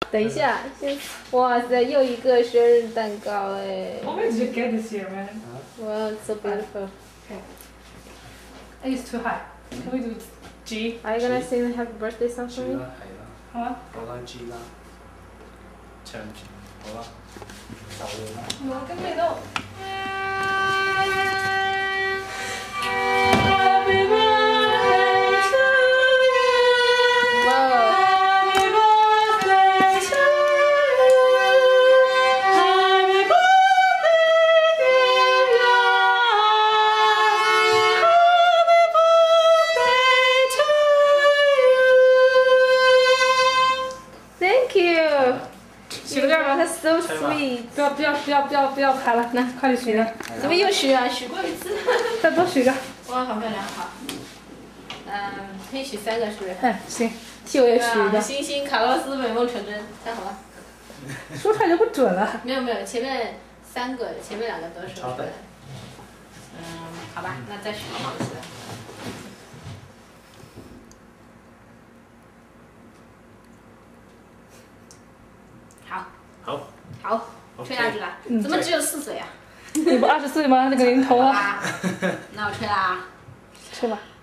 等一下，先，哇塞，又一个生日蛋糕哎 How did you get this here, man? Wow, it's so beautiful. Okay. I think it's too high. Can we do G? Are you gonna sing the happy birthday song for 知 me? 啦，係啦， 好啊。 講啦 G 啦，唱住，好啦，就啦。 我跟你都。 Thank you. 许个愿吧。 That's so sweet. 不要拍了，来，快点许个。 怎么又许啊？许过一次。 再多许个。 哇，好漂亮，好。可以许3个是不是？ 哎，行，替我也许一个。 星星卡洛斯美梦成真，太好了。 说出来就不准了。 没有，前面3个，前面2个都说出来。好吧，那再许一个。好，吹下去了。怎么只有4岁啊？ 你不20岁吗？那个零头啊。 那我吹啦。 吹吧。